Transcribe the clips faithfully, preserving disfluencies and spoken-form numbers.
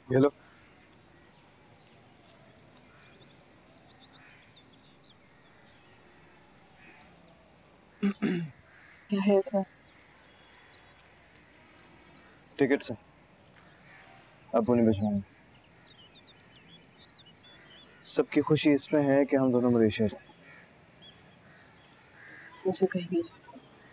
ये लो। क्या है इसमें? टिकट से अबू ने भिजवाया। सबकी खुशी इसमें है कि हम दोनों मलेशिया जाएं। मुझे कहीं नहीं जाना।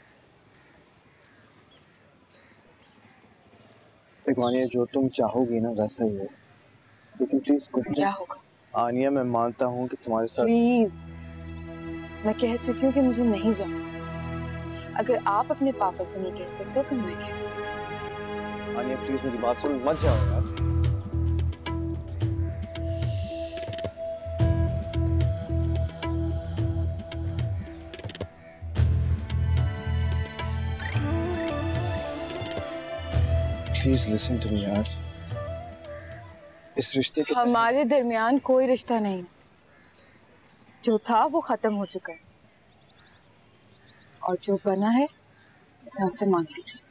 देखो आनिया, जो तुम चाहोगी ना वैसा ही हो, लेकिन प्लीज कुछ क्या होगा? आनिया, मैं मानता हूँ कि तुम्हारे साथ। प्लीज, मैं कह चुकी हूँ कि मुझे नहीं जाना। अगर आप अपने पापा से नहीं कह सकते तो मैं कह देती। आनिया प्लीज मेरी बात सुन, मत जाओ यार। प्लीज लिसन टू मी यार। इस रिश्ते के हमारे दरमियान कोई रिश्ता नहीं, जो था वो खत्म हो चुका है और जो बना है मैं उसे मानती नहीं।